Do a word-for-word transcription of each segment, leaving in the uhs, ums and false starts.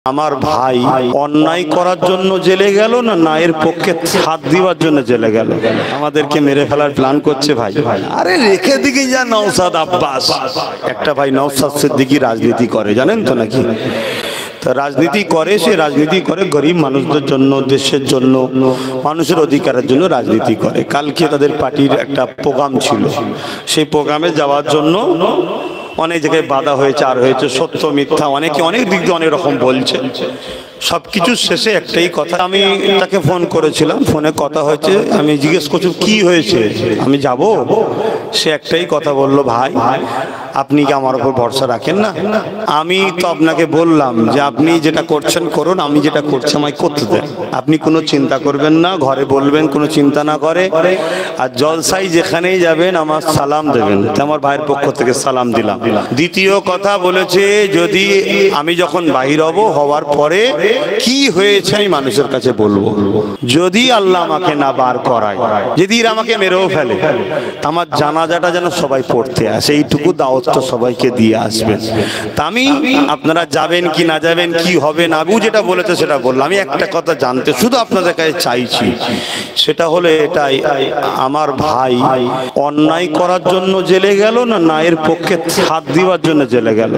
আমার ভাই অন্যায় করার জন্য জেলে গেল না নায়ের পক্ষে সাথ দেওয়ার জন্য জেলে গেল? আমাদেরকে মেরে ফেলার প্ল্যান করছে ভাই। আরে রেখে দিকে যা নওশাদ আব্বাস, একটা ভাই নওশাদ সিদ্দিকী রাজনীতি করে, জানেন তো নাকি? তা রাজনীতি করে, সে রাজনীতি করে গরিব মানুষদের জন্য, দেশের জন্য, মানুষের অধিকারের জন্য রাজনীতি করে। কালকে তাদের পার্টির একটা প্রোগ্রাম ছিল, সেই প্রোগ্রামে যাওয়ার জন্য অনেক জায়গায় বাধা হয়েছে, আর হয়েছে সত্য মিথ্যা, অনেকে অনেক দিক দিয়ে অনেক রকম বলছে। সবকিছু শেষে একটাই কথা, আমি তাকে ফোন করেছিলাম, ফোনে কথা হয়েছে, আমি জিজ্ঞেস করছি কি হয়েছে, আমি যাব? সে একটাই কথা বললো, ভাই আপনি কি আমার উপর ভরসা রাখেন না? আমি তো আপনাকে বললাম যে আপনি যেটা করছেন করুন, আমি যেটা করছি আমায় করতে দেন, আপনি কোনো চিন্তা করবেন না, ঘরে বলবেন কোনো চিন্তা না করে, আর জলসাই যেখানেই যাবেন আমার সালাম দেবেন। আমার ভাইয়ের পক্ষ থেকে সালাম দিলাম। দ্বিতীয় কথা বলেছে, যদি আমি যখন বাহির হব, হওয়ার পরে কি হয়েছে আমি মানুষের কাছে বলবো, যদি আল্লাহ আমাকে না বার করায়, যদি আমাকে মেরেও ফেলে, আমার জানাজাটা যেন সবাই পড়তে আসে, এইটুকু দাওয়াত তো সবাইকে দিয়ে আসবেন। তা আমি আপনারা যাবেন কি না যাবেন, কি হবে না, আবু যেটা বলেছে সেটা বললাম। আমি একটা কথা জানতে শুধু আপনাদের কাছে চাইছি, সেটা হলো এটাই, আমার ভাই অন্যায় করার জন্য জেলে গেল না নায়ের পক্ষে সাথ দেওয়ার জন্য জেলে গেল?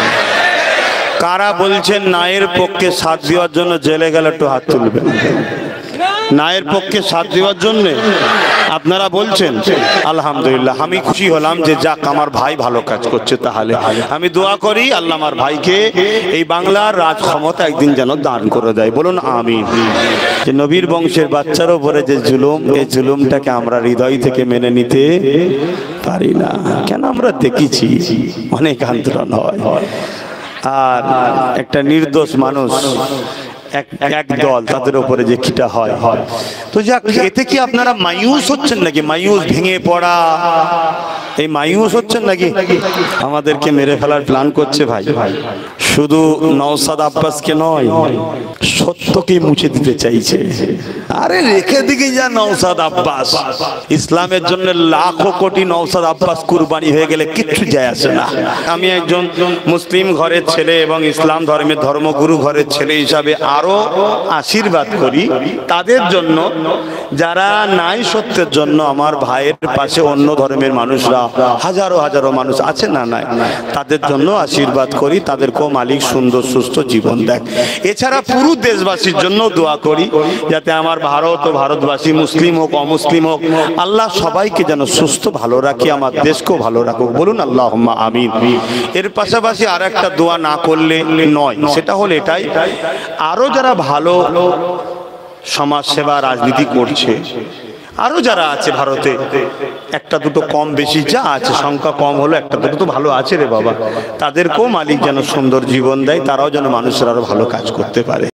কারা বলছেন নায়ের পক্ষে সাথ দেওয়ার জন্য জেলে গেল, একটু হাত তুলবেন। নায়ের পক্ষে সাথ দেওয়ার জন্য আপনারা বলছেন, আলহামদুলিল্লাহ, আমি খুশি হলাম যে যাক আমার ভাই ভালো কাজ করছে। তাহলে আমি দোয়া করি আল্লাহ আমার ভাইকে এই বাংলার রাজ ক্ষমতা একদিন যেন দান করে দেয়, বলুন আমিন। যে নবীর বংশের বাচ্চার উপরে যে জুলুম, এই জুলুমটাকে আমরা হৃদয় থেকে মেনে নিতে পারি না। কেন? আমরা দেখেছি অনেক আন্দোলন হয়, আর একটা নির্দোষ মানুষ এক এক দল তাদের উপরে যে খিটা হয়। তো যাক, এতে কি আপনারা মায়ুস হচ্ছেন নাকি? মায়ুস, ভেঙে পড়া, এই মায়ুস হচ্ছেন নাকি? আমাদেরকে মেরে ফেলার প্ল্যান করছে ভাই। শুধু নওশাদ আব্বাসকে নয়, সত্যকে মুছে দিতে চাইছে। আরে রেখে দিকে যা নওশাদ আব্বাস, ইসলামের জন্য লাখো কোটি নওশাদ আব্বাস কুরবানি হয়ে গেলে কিচ্ছু যায় আসে না। আমি একজন মুসলিম ঘরের ছেলে এবং ইসলাম ধর্মের ধর্মগুরু ঘরের ছেলে হিসাবে আরো আশীর্বাদ করি তাদের জন্য যারা নাই সত্যের জন্য। আমার ভাইয়ের পাশে অন্য ধর্মের মানুষরা হাজারো হাজারো মানুষ আছে না নাই, তাদের জন্য আশীর্বাদ করি, তাদেরকেও মালিক সুন্দর সুস্থ জীবন দেখ। এছাড়া পুরো দেশবাসীর জন্য দোয়া করি, যাতে আমার ভারত ও ভারতবাসী, মুসলিম হোক অমুসলিম হোক, আল্লাহ সবাইকে যেন সুস্থ ভালো রাখি, আমার দেশকেও ভালো রাখুক, বলুন আল্লাহুম্মা আমিন। এর পাশাপাশি আর একটা দোয়া না করলে নয়, সেটা হলো এটাই, আরো যারা ভালো সমাজ সেবা রাজনীতি করছে, আরো যারা আছে ভারতে, একটা দুটো কম বেশি যা আছে, সংখ্যা কম হলো একটা দুটো তো ভালো আছে রে বাবা, তাদেরকেও মালিক যেন সুন্দর জীবন দেয়, তারাও যেন মানুষের আরো ভালো কাজ করতে পারে।